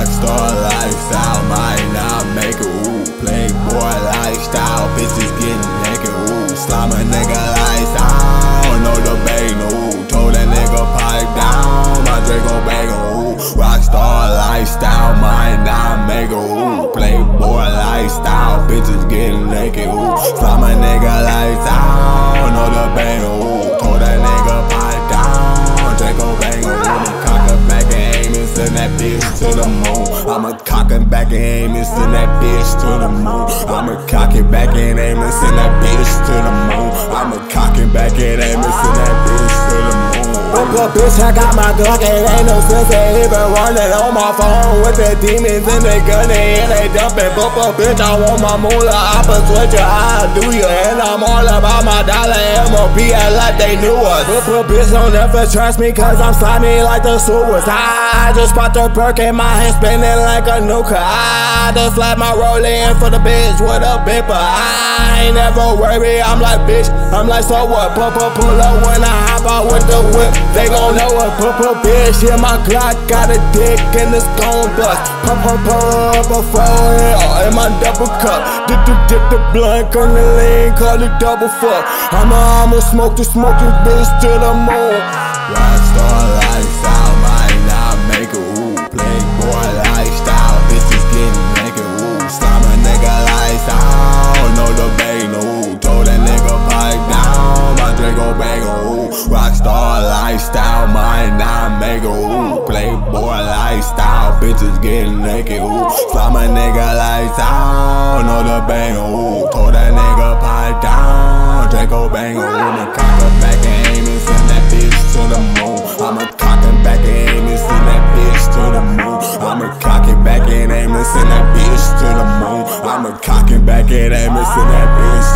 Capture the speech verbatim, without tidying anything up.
Rockstar lifestyle, might not make it, ooh. Playboy lifestyle, bitches getting naked, ooh. Slime a nigga lifestyle, no debate, ooh. Told that nigga pipe down, my Draco bang, ooh. Rockstar lifestyle, might not make it, ooh. Playboy lifestyle, bitches getting naked, ooh. Slime a nigga lifestyle, no debate, ooh. Told that nigga pipe down, Draco bang, ooh. Cock it back and aim and send that bitch to the moon. I'ma cock it back and aim and send that bitch to the moon. I'ma cock it back and aim and send that bitch to the moon. I'ma cock it back and aim and send that bitch to the moon. Whoop up, bitch, I got my Glock, it ain't no sense in even running on my phone with the demons and they gunning and they dumping. Whoop up, bitch, I want my moolah, I put switch your eye, do you? And I'm all about my dollar, M O P, act like they knew us. Whoop up, bitch, don't ever trust me, cause I'm slimy like the sewers. I just bought the perk in my hand, spinning like a nuka. I just slap my rolling for the bitch with a bipper. I ain't never worry, I'm like, bitch, I'm like, so what? Pull, pull, pull up when I hop out with the whip. They gon' know it, pull, pull, bitch, yeah, my Glock got a dick and it's gon' bust. Pull, pull, pull, before hell in my double cup. Dip, dip, dip the blunt on the lane, call it double fuck. I'ma, I'ma smoke the smoke this bitch to the moon. Rockstar lifestyle, might not make it, ooh. Playboy lifestyle, bitches getting naked, ooh. Slime a nigga lifestyle, no debate, ooh. Told that nigga pipe down, my Draco bang, ooh. Rockstar lifestyle, might not make it, ooh. Playboy lifestyle, bitches getting naked, ooh. Slime a nigga lifestyle, no debate, ooh. Told that nigga pipe down, Draco bang, ooh. I'ma cock it back and aim and send that bitch to the moon. I'ma cock it back and aim and send that bitch to the moon. I'ma cock it back and aim and send that bitch to the moon. I'ma cock it back and aim and send that bitch